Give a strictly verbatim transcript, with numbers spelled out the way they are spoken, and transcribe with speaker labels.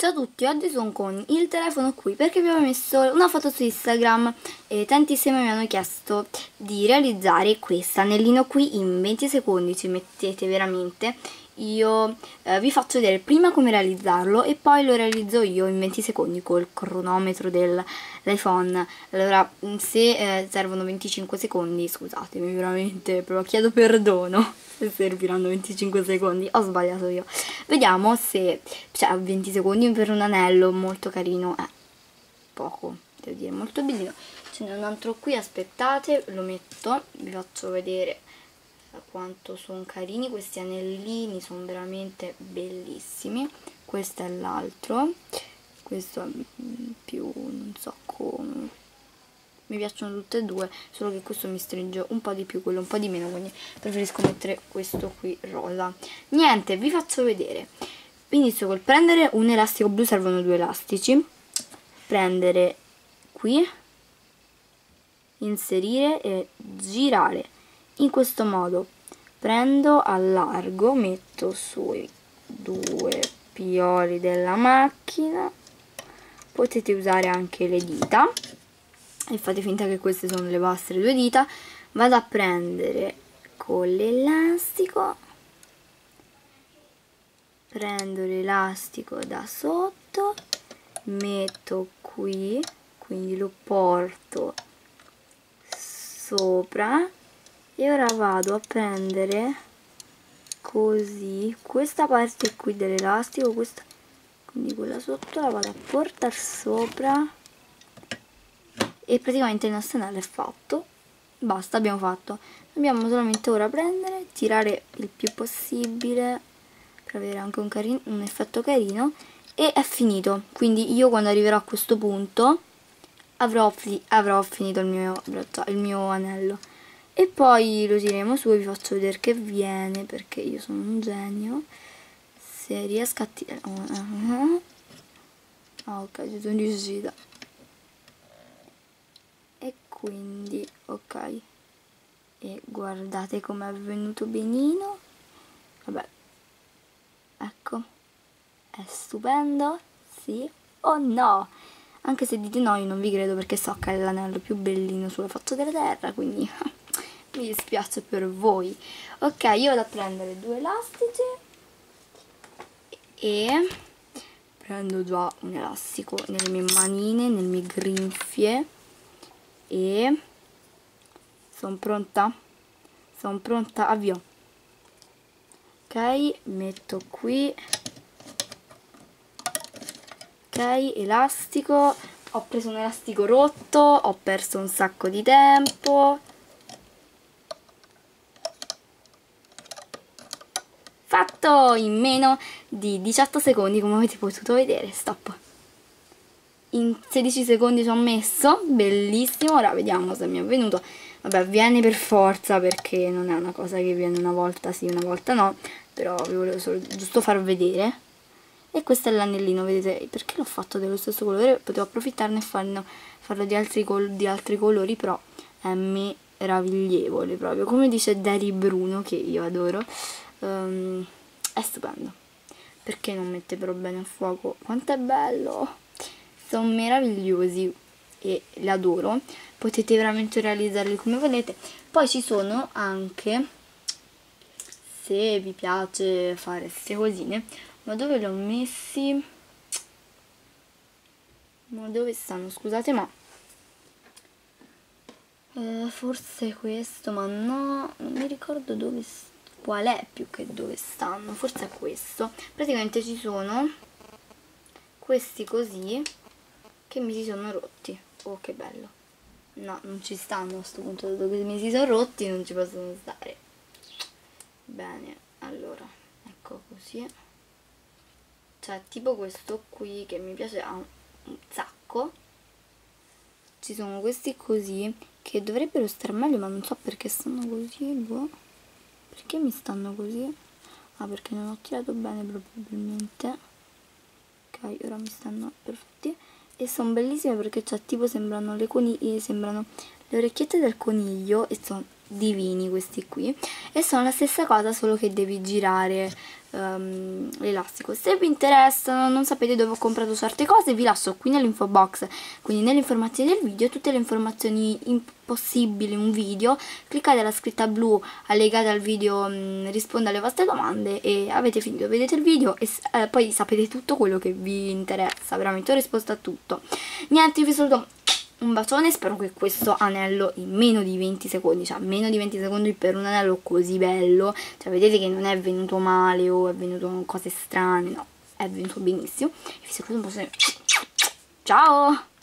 Speaker 1: Ciao a tutti, oggi sono con il telefono qui perché vi avevo messo una foto su Instagram e tantissimi mi hanno chiesto di realizzare questo anellino qui in venti secondi, ci mettete veramente. Io eh, vi faccio vedere prima come realizzarlo e poi lo realizzo io in venti secondi col cronometro dell'iPhone. Allora, se eh, servono venticinque secondi, scusatemi veramente, però chiedo perdono se serviranno venticinque secondi, ho sbagliato io. Vediamo se, cioè venti secondi per un anello molto carino, eh, poco, devo dire, molto bellino. Ce n'è un altro qui, aspettate, lo metto, vi faccio vedere quanto sono carini questi anellini, sono veramente bellissimi. Questo è l'altro, questo è più, non so come, mi piacciono tutte e due, solo che questo mi stringe un po' di più, quello un po' di meno, quindi preferisco mettere questo qui rosa. Niente, vi faccio vedere. Inizio col prendere un elastico blu, servono due elastici, prendere qui, inserire e girare in questo modo. Prendo, allargo, metto sui due pioli della macchina, potete usare anche le dita e fate finta che queste sono le vostre due dita. Vado a prendere con l'elastico, prendo l'elastico da sotto, metto qui, quindi lo porto sopra e ora vado a prendere così questa parte qui dell'elastico, questa, quindi quella sotto la vado a portare sopra e praticamente il nostro anello è fatto. Basta, abbiamo fatto. Dobbiamo solamente ora prendere, tirare il più possibile per avere anche un, carino, un effetto carino, e è finito. Quindi io quando arriverò a questo punto avrò, fi avrò finito il mio, il mio anello e poi lo tireremo su e vi faccio vedere che viene, perché io sono un genio. Se riesco a tirare, ah ok, ci sono riuscita. E quindi ok, e guardate com'è venuto benino. Vabbè, ecco, è stupendo, sì o no? Anche se dite no, io non vi credo, perché so che è l'anello più bellino sulla faccia della terra, quindi mi dispiace per voi. Ok, io vado a prendere due elastici e prendo già un elastico nelle mie manine, nelle mie grinfie, e sono pronta, sono pronta, avvio. Ok, metto qui, ok, elastico, ho preso un elastico rotto, ho perso un sacco di tempo, fatto in meno di diciotto secondi come avete potuto vedere. Stop. In sedici secondi ci ho messo, bellissimo. Ora vediamo se mi è venuto. Vabbè, viene per forza, perché non è una cosa che viene una volta sì, una volta no, però vi volevo solo giusto far vedere. E questo è l'anellino, vedete, perché l'ho fatto dello stesso colore, potevo approfittarne e farlo, farlo di, altri di altri colori, però è meraviglievole proprio, come dice Daddy Bruno, che io adoro. Um, è stupendo. Perché non mette però bene a fuoco? Quanto è bello! Sono meravigliosi e li adoro. Potete veramente realizzarli come volete. Poi ci sono anche, se vi piace fare queste cosine, ma dove li ho messi? Ma dove stanno? Scusate, ma eh, forse questo, ma no, non mi ricordo dove sta. Qual è più che dove stanno, forse è questo. Praticamente ci sono questi così che mi si sono rotti. Oh, che bello. No, non ci stanno a questo punto, dato che mi si sono rotti non ci possono stare. Bene, allora, ecco così. Cioè tipo questo qui che mi piace un sacco. Ci sono questi così che dovrebbero stare meglio, ma non so perché stanno così, boh. Perché mi stanno così? Ah, perché non ho tirato bene probabilmente. Ok, ora mi stanno perfetti. E sono bellissime perché, cioè, tipo sembrano le coniglie, sembrano le orecchiette del coniglio e sono divini questi qui, e sono la stessa cosa solo che devi girare um, l'elastico. Se vi interessano, non sapete dove ho comprato certe cose, vi lascio qui nell'info box, quindi nelle informazioni del video, tutte le informazioni possibili, un video, cliccate la scritta blu allegata al video, um, risponda alle vostre domande e avete finito, vedete il video e eh, poi sapete tutto quello che vi interessa, veramente ho risposto a tutto. Niente, io vi saluto, un bacione, spero che questo anello in meno di venti secondi, cioè meno di venti secondi per un anello così bello, cioè vedete che non è venuto male o è venuto con cose strane, no, è venuto benissimo. Vi saluto un bacione, ciao!